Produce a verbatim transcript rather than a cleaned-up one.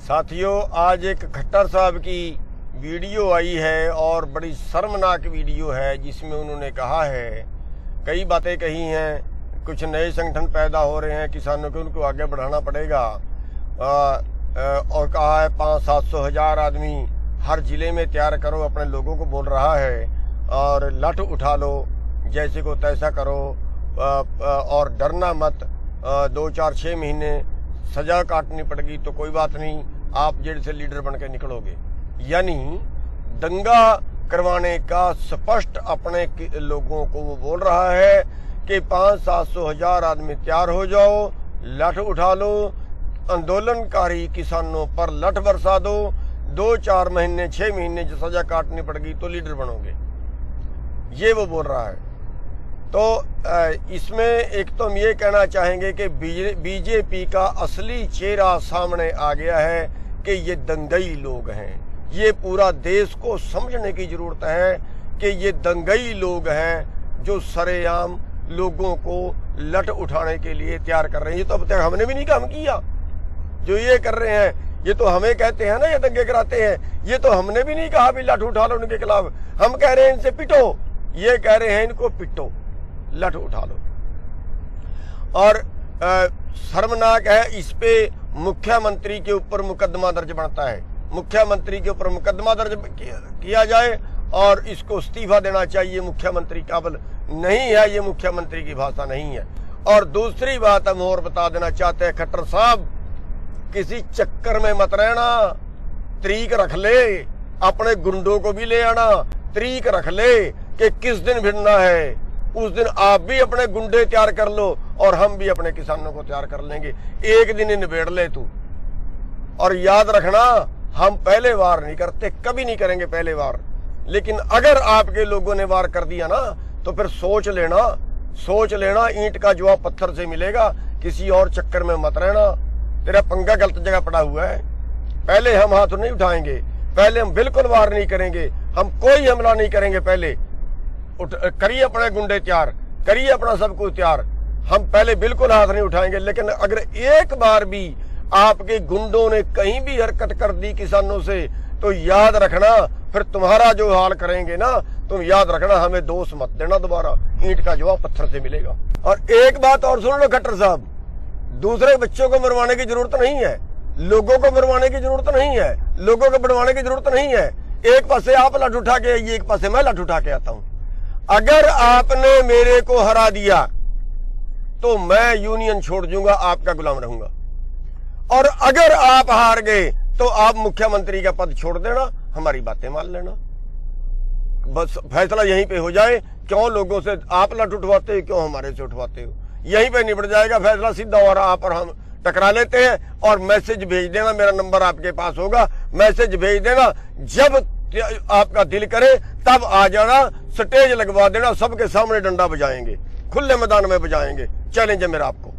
साथियों, आज एक खट्टर साहब की वीडियो आई है और बड़ी शर्मनाक वीडियो है, जिसमें उन्होंने कहा है, कई बातें कही हैं। कुछ नए संगठन पैदा हो रहे हैं किसानों के, उनको आगे बढ़ाना पड़ेगा। आ, आ, और कहा है पाँच सात सौ हजार आदमी हर जिले में तैयार करो, अपने लोगों को बोल रहा है। और लठ उठा लो, जैसे को तैसा करो, आ, आ, और डरना मत। आ, दो चार छः महीने सजा काटनी पड़ेगी तो कोई बात नहीं, आप जेल से लीडर बन के निकलोगे। यानी दंगा करवाने का स्पष्ट अपने लोगों को वो बोल रहा है कि पाँच सात सौ हजार आदमी तैयार हो जाओ, लठ उठा लो, आंदोलनकारी किसानों पर लठ बरसा दो, दो चार महीने छह महीने जो सजा काटनी पड़ेगी तो लीडर बनोगे, ये वो बोल रहा है। तो इसमें एक तो हम ये कहना चाहेंगे कि बीजेपी का असली चेहरा सामने आ गया है कि ये दंगई लोग हैं। ये पूरा देश को समझने की जरूरत है कि ये दंगई लोग हैं जो सरेआम लोगों को लठ उठाने के लिए तैयार कर रहे हैं। ये तो अब तक हमने भी नहीं काम किया, जो ये कर रहे हैं। ये तो हमें कहते हैं ना, ये दंगे कराते हैं, ये तो हमने भी नहीं कहा भी लठ उठा लो उनके खिलाफ। हम कह रहे हैं इनसे पिटो, ये कह रहे हैं इनको पिटो, लठ उठा लो। और आ, शर्मनाक है, इस पे मुख्यमंत्री के ऊपर मुकदमा दर्ज बनता है। मुख्यमंत्री के ऊपर मुकदमा दर्ज किया जाए और इसको इस्तीफा देना चाहिए। मुख्यमंत्री काबिल नहीं है, ये मुख्यमंत्री की भाषा नहीं है। और दूसरी बात हम और बता देना चाहते हैं, खट्टर साहब किसी चक्कर में मत रहना, तरीक रख ले, अपने गुंडों को भी ले आना, तरीक रख ले कि किस दिन भिड़ना है। उस दिन आप भी अपने गुंडे तैयार कर लो और हम भी अपने किसानों को तैयार कर लेंगे। एक दिन निबेड़ ले तू। और याद रखना, हम पहले वार नहीं करते, कभी नहीं करेंगे पहले वार। लेकिन अगर आपके लोगों ने वार कर दिया ना, तो फिर सोच लेना, सोच लेना ईंट का जवाब पत्थर से मिलेगा। किसी और चक्कर में मत रहना, तेरा पंगा गलत जगह पड़ा हुआ है। पहले हम हाथ नहीं उठाएंगे, पहले हम बिल्कुल वार नहीं करेंगे, हम कोई हमला नहीं करेंगे। पहले करिए अपने गुंडे तैयार, करिए अपना सब कुछ तैयार, हम पहले बिल्कुल हाथ नहीं उठाएंगे। लेकिन अगर एक बार भी आपके गुंडों ने कहीं भी हरकत कर दी किसानों से, तो याद रखना फिर तुम्हारा जो हाल करेंगे ना, तुम याद रखना, हमें दोष मत देना दोबारा, ईंट का जवाब पत्थर से मिलेगा। और एक बात और सुन लो खट्टर साहब, दूसरे बच्चों को मरवाने की जरूरत नहीं है, लोगों को मरवाने की जरूरत नहीं है, लोगों को बढ़वाने की जरूरत नहीं है। एक पासे आप लठ उठा के आइए, एक पासे मैं लठ उठा के आता हूं। अगर आपने मेरे को हरा दिया तो मैं यूनियन छोड़ दूंगा, आपका गुलाम रहूंगा। और अगर आप हार गए तो आप मुख्यमंत्री का पद छोड़ देना, हमारी बातें मान लेना। बस फैसला यहीं पे हो जाए। क्यों लोगों से आप लठ उठवाते हो, क्यों हमारे से उठवाते हो, यहीं पे निपट जाएगा फैसला सीधा। और आप और हम टकरा लेते हैं। और मैसेज भेज देना, मेरा नंबर आपके पास होगा, मैसेज भेज देना, जब आपका दिल करे तब आ जाना, स्टेज लगवा देना, सबके सामने डंडा बजाएंगे, खुले मैदान में बजाएंगे। चैलेंज है मेरा आपको।